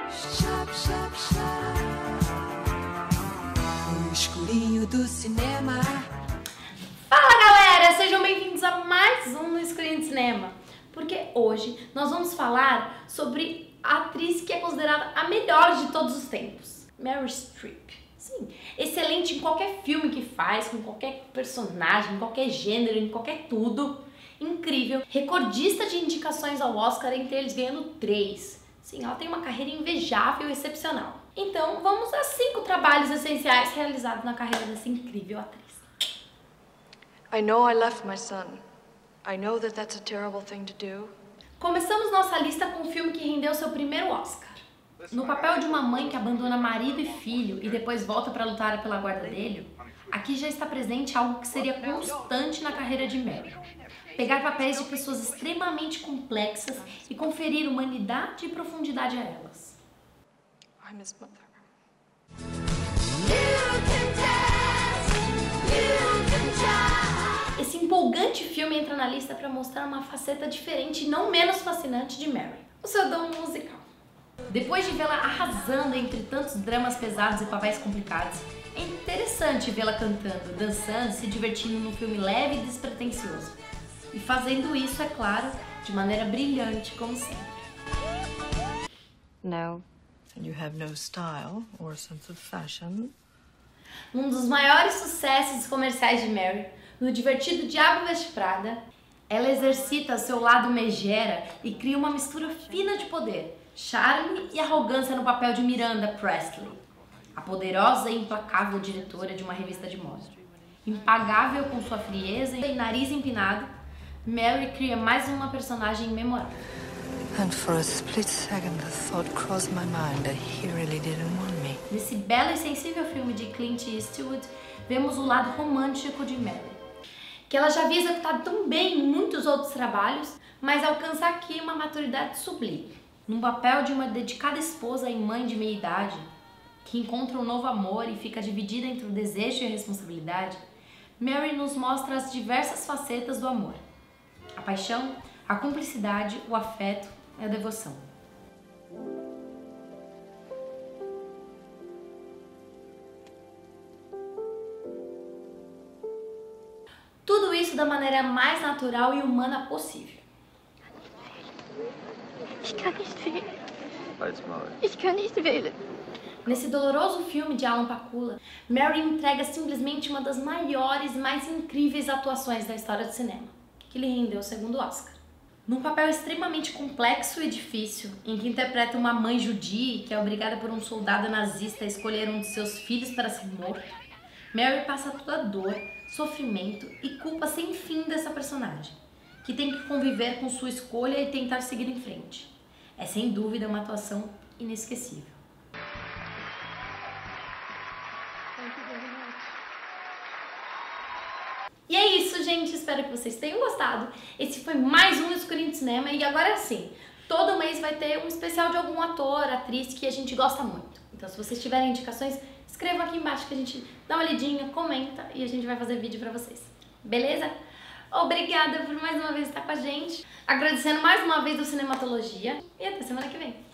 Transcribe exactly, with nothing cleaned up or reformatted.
O escurinho do cinema. Fala galera, sejam bem-vindos a mais um No Escurinho do Cinema. Porque hoje nós vamos falar sobre a atriz que é considerada a melhor de todos os tempos, Meryl Streep. Sim, excelente em qualquer filme que faz, com qualquer personagem, em qualquer gênero, em qualquer tudo. Incrível, recordista de indicações ao Oscar, entre eles ganhando três. Sim, ela tem uma carreira invejável e excepcional. Então, vamos a cinco trabalhos essenciais realizados na carreira dessa incrível atriz. I know I left my son. I know that that's a terrible thing to do. Começamos nossa lista com um filme que rendeu seu primeiro Oscar. No papel de uma mãe que abandona marido e filho e depois volta para lutar pela guarda dele, aqui já está presente algo que seria constante na carreira de Meryl. Pegar papéis de pessoas extremamente complexas e conferir humanidade e profundidade a elas. I'm his mother. Esse empolgante filme entra na lista para mostrar uma faceta diferente e não menos fascinante de Meryl, o seu dom musical. Depois de vê-la arrasando entre tantos dramas pesados e papéis complicados, é interessante vê-la cantando, dançando, se divertindo num filme leve e despretensioso. E fazendo isso, é claro, de maneira brilhante, como sempre. No. And you have no style or sense of fashion. Um dos maiores sucessos comerciais de Meryl, no divertido Diabo Veste Prada, ela exercita seu lado megera e cria uma mistura fina de poder, charme e arrogância no papel de Miranda Priestly, a poderosa e implacável diretora de uma revista de moda. Impagável com sua frieza e nariz empinado, Meryl cria mais uma personagem memorável. And for a split second the thought crossed my mind that he really didn't want me. Nesse belo e sensível filme de Clint Eastwood, vemos o lado romântico de Meryl, que ela já havia executado tão bem em muitos outros trabalhos, mas alcança aqui uma maturidade sublime, num papel de uma dedicada esposa e mãe de meia-idade, que encontra um novo amor e fica dividida entre o desejo e a responsabilidade. Meryl nos mostra as diversas facetas do amor: a paixão, a cumplicidade, o afeto e a devoção. Tudo isso da maneira mais natural e humana possível. Ich kann nicht wählen. Halt's Maul. Ich kann nicht wählen. Nesse doloroso filme de Alan Pakula, Meryl entrega simplesmente uma das maiores e mais incríveis atuações da história do cinema, que lhe rendeu o segundo Oscar. Num papel extremamente complexo e difícil, em que interpreta uma mãe judia que é obrigada por um soldado nazista a escolher um de seus filhos para ser morto, Meryl passa toda a dor, sofrimento e culpa sem fim dessa personagem, que tem que conviver com sua escolha e tentar seguir em frente. É sem dúvida uma atuação inesquecível. E é isso, gente. Espero que vocês tenham gostado. Esse foi mais um Escurinho de Cinema. E agora sim, todo mês vai ter um especial de algum ator, atriz que a gente gosta muito. Então, se vocês tiverem indicações, escrevam aqui embaixo que a gente dá uma lidinha, comenta e a gente vai fazer vídeo pra vocês. Beleza? Obrigada por mais uma vez estar com a gente. Agradecendo mais uma vez do Cinematologia. E até semana que vem.